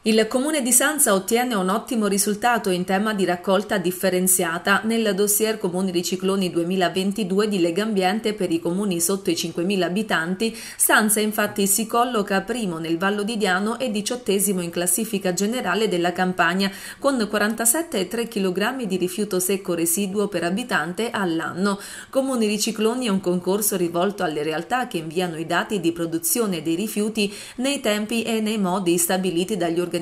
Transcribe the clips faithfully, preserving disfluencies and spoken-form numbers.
Il Comune di Sanza ottiene un ottimo risultato in tema di raccolta differenziata nel dossier Comuni Ricicloni duemilaventidue di Legambiente per i comuni sotto i cinquemila abitanti. Sanza infatti si colloca primo nel Vallo di Diano e diciottesimo in classifica generale della Campania, con quarantasette virgola tre chilogrammi di rifiuto secco residuo per abitante all'anno. Comuni Ricicloni è un concorso rivolto alle realtà che inviano i dati di produzione dei rifiuti nei tempi e nei modi stabiliti dagli organizzatori.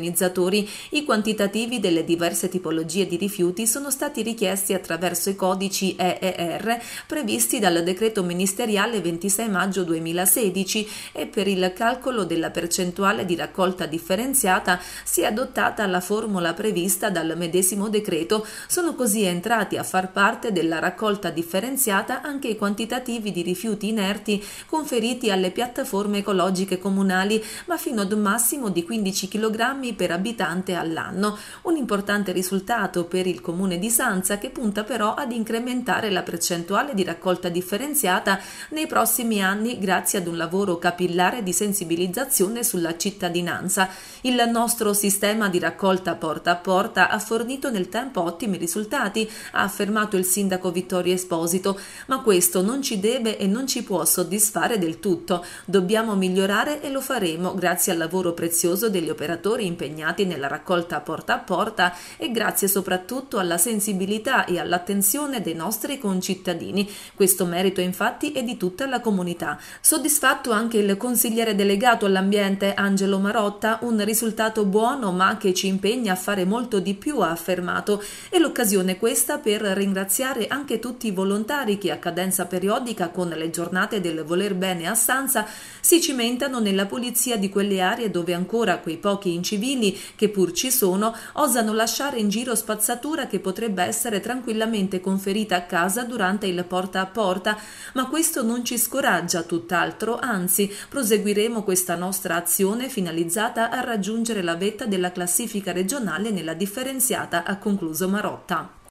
I quantitativi delle diverse tipologie di rifiuti sono stati richiesti attraverso i codici E E R previsti dal decreto ministeriale ventisei maggio duemilasedici e per il calcolo della percentuale di raccolta differenziata si è adottata la formula prevista dal medesimo decreto. Sono così entrati a far parte della raccolta differenziata anche i quantitativi di rifiuti inerti conferiti alle piattaforme ecologiche comunali, ma fino ad un massimo di quindici chilogrammi per abitante all'anno. Un importante risultato per il comune di Sanza, che punta però ad incrementare la percentuale di raccolta differenziata nei prossimi anni grazie ad un lavoro capillare di sensibilizzazione sulla cittadinanza. Il nostro sistema di raccolta porta a porta ha fornito nel tempo ottimi risultati, ha affermato il sindaco Vittorio Esposito, ma questo non ci deve e non ci può soddisfare del tutto. Dobbiamo migliorare e lo faremo grazie al lavoro prezioso degli operatori impegnati nella raccolta porta a porta e grazie soprattutto alla sensibilità e all'attenzione dei nostri concittadini. Questo merito infatti è di tutta la comunità. Soddisfatto anche il consigliere delegato all'ambiente Angelo Marotta, un risultato buono ma che ci impegna a fare molto di più, ha affermato, e l'occasione questa per ringraziare anche tutti i volontari che a cadenza periodica con le giornate del voler bene a Sanza si cimentano nella pulizia di quelle aree dove ancora quei pochi incivili che pur ci sono osano lasciare in giro spazzatura che potrebbe essere tranquillamente conferita a casa durante il porta a porta, ma questo non ci scoraggia, tutt'altro, anzi proseguiremo questa nostra azione finalizzata a raggiungere la vetta della classifica regionale nella differenziata, ha concluso Marotta.